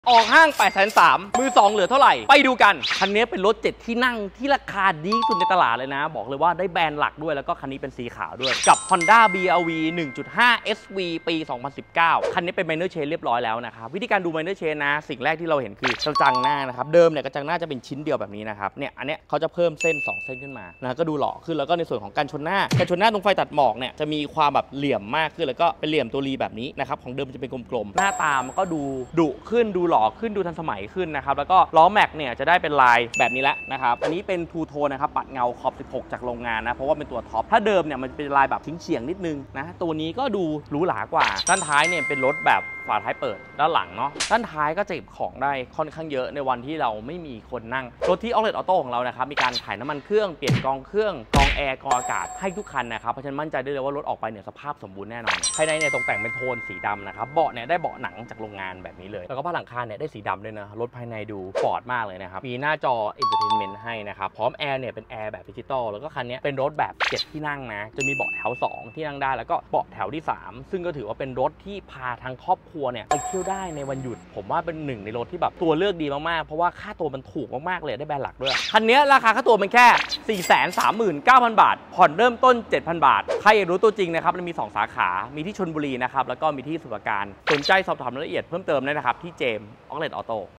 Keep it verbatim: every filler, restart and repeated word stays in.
ออกห้าง แปดแสนสามหมื่น มือสองเหลือเท่าไหร่ไปดูกันคันนี้เป็นรถเจ็ดที่นั่งที่ราคาดีสุดในตลาดเลยนะบอกเลยว่าได้แบรนด์หลักด้วยแล้วก็คันนี้เป็นสีขาวด้วยกับ Honda บี อาร์ วี หนึ่งจุดห้า เอส วี ปี สองพันสิบเก้า คันนี้เป็น Minor Change เรียบร้อยแล้วนะครับวิธีการดู Minor Change นะสิ่งแรกที่เราเห็นคือกระจังหน้านะครับเดิมเนี่ยกระจังหน้าจะเป็นชิ้นเดียวแบบนี้นะครับเนี่ยอันเนี้ยเขาจะเพิ่มเส้นสองเส้นขึ้นมานะก็ดูหล่อขึ้นแล้วก็ในส่วนของการชนหน้าการชนหน้าตรงไฟตัดหมอกเนี่ยจะมีความแบบเหลี่ยมมากขึ้นแล้วก็เป็นเหลี่ยมตัวรีแบบนี้นะครับของเดิมจะเป็นกลมๆหน้าตามันก็ดูดุขึ้นดูหล่อขึ้นดูทันสมัยขึ้นนะครับแล้วก็ล้อแม็กเนี่ยจะได้เป็นลายแบบนี้แล้วนะครับอันนี้เป็นทูโทนนะครับปัดเงาขอบสิบหกจากโรงงานนะเพราะว่าเป็นตัวท็อปถ้าเดิมเนี่ยมันเป็นลายแบบทิ้งเฉียงนิดนึงนะตัวนี้ก็ดูหรูหรากว่าด้านท้ายเนี่ยเป็นรถแบบฝาท้ายเปิดด้านหลังเนาะด้านท้ายก็จะเก็บของได้ค่อนข้างเยอะในวันที่เราไม่มีคนนั่งรถที่ Outlet Auto ของเรานะครับมีการถ่ายน้ำมันเครื่องเปลี่ยนกองเครื่องกองแอร์กองอากาศให้ทุกคันนะครับเพราะฉะนั้นมั่นใจได้เลยว่ารถออกไปเนี่ยสภาพสมบูรณ์แน่นอนภายในเนี่ยตกแต่งเป็นโทนสีดำนะครับเบาะเนี่ยได้เบาะหนังจากโรงงานแบบนี้เลยแล้วก็ผ้าหลังคาเนี่ยได้สีดำด้วยนะรถภายในดูฟอร์ดมากเลยนะครับมีหน้าจอ Entertainment ให้นะครับพร้อมแอร์เนี่ยเป็นแอร์แบบดิจิตอลแล้วก็คันนี้เป็นรถแบบเจ็ดที่นั่งนะจะมีเบาะแถวสองที่นั่งได้แล้วก็เบาะแถวที่สามซึ่งก็ถือว่าเป็นรถที่พาทั้งครอบครัวเนี่ยไปเที่ยวได้ในวันหยุดผมว่าเป็นหนึ่งในรถที่แบบตัวเลือกดีมากๆเพราะว่าค่าตัวมันถูกมากๆเลยได้แบรนด์หลักด้วยคันนี้ราคาค่าตัวมันแค่ สี่แสนสามหมื่นเก้าพัน บาทผ่อนเริ่มต้น เจ็ดพัน บาทใครอยากรู้ตัวจริงนะครับมันมีสองสาขามีที่ชลบุรีนะครับแล้วก็มีที่สมุทรปราการสนใจสอบถามรายละเอียดเพิ่มเติมได้นะครับที่เจมส์ Outlet Auto